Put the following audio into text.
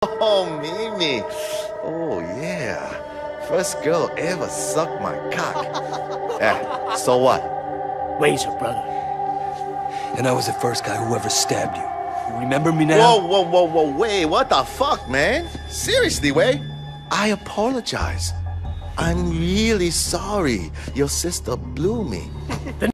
Oh, Mimi. Oh, yeah. First girl ever sucked my cock. Yeah, so what? Razor, brother. And I was the first guy who ever stabbed you. You remember me now? Whoa, wait, what the fuck, man? Seriously, Wei? I apologize. I'm really sorry your sister blew me.